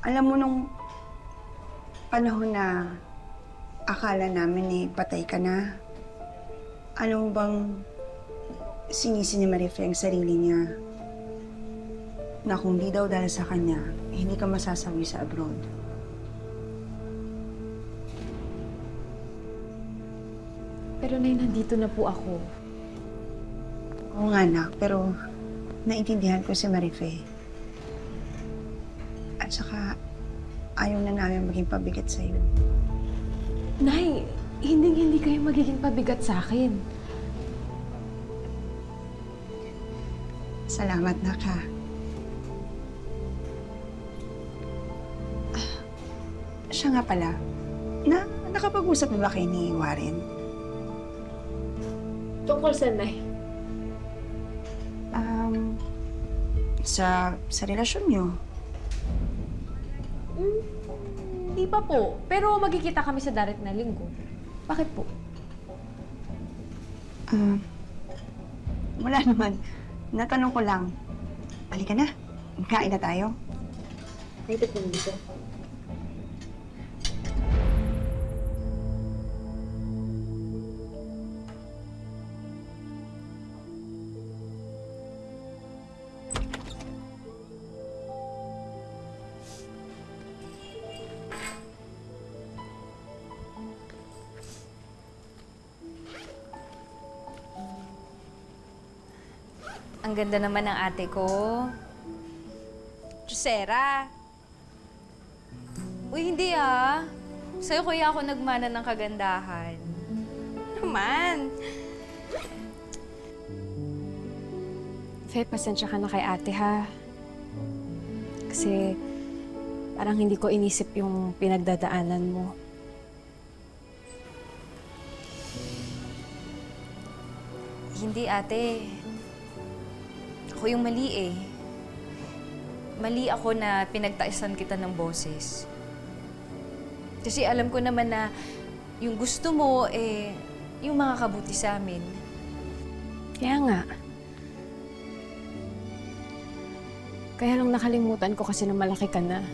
Alam mo, nung panahon na akala namin patay ka na, alam mo bang sinisi ni Marife ang sarili niya na kung di daw dahil sa kanya, hindi ka masasawi sa abroad. Pero Nay, nandito na po ako. Oo nga, anak, pero naintindihan ko si Marife. At saka, ayaw na namin maging pabigat sa'yo. Nay, hindi kayo magiging pabigat sa akin. Salamat, nak, ha. Siya nga pala, nakapag-usap mo ba kayo ni Warren? Tungkol saan, Nay? Sa relasyon niyo. Hindi pa po. Pero magkikita kami sa darating na linggo. Bakit po? Wala naman. Natanong ko lang. Halika na. Kain na tayo. Dito po dito. Ang ganda naman ng ate ko. Jusera. Uy, hindi ah. Sa'yo kuya ako nagmana ng kagandahan. Naman. Fe, pasensya ka na kay ate, ha? Kasi parang hindi ko inisip yung pinagdadaanan mo. Hindi ate. Ako yung mali eh. Mali ako na pinagtaisan kita ng boses. Kasi alam ko naman na yung gusto mo yung makakabuti sa amin. Kaya nga. Kaya lang nakalimutan ko kasi na malaki ka na.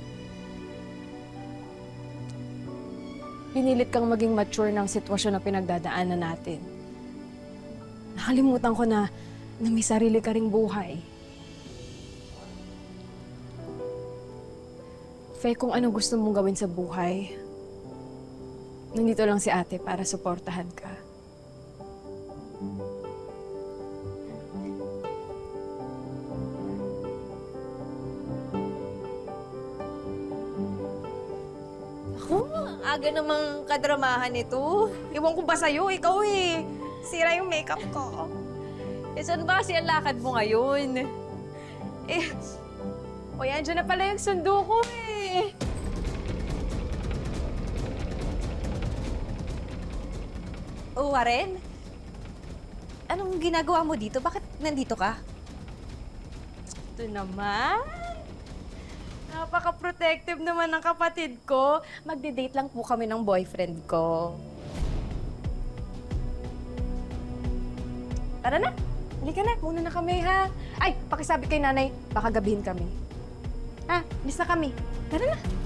Pinilit kang maging mature ng sitwasyon na pinagdadaanan natin. Nakalimutan ko na may sarili ka ring buhay. Fe, kung ano gusto mong gawin sa buhay, nandito lang si ate para suportahan ka. Ako, aga namang kadramahan ito. Iwan ko ba sa'yo? Ikaw eh. Sira yung makeup ko. Saan ba kasi ang lakad mo ngayon? O yan, dyan na pala yung sundo ko eh. Oh, Warren? Anong ginagawa mo dito? Bakit nandito ka? Ito naman. Napaka-protective naman ng kapatid ko. Magde-date lang po kami ng boyfriend ko. Tara na. Halika na. Muna na kami, ha? Ay, pakisabi kay nanay. Baka gabihin kami. Ha? Bis na kami. Tara na.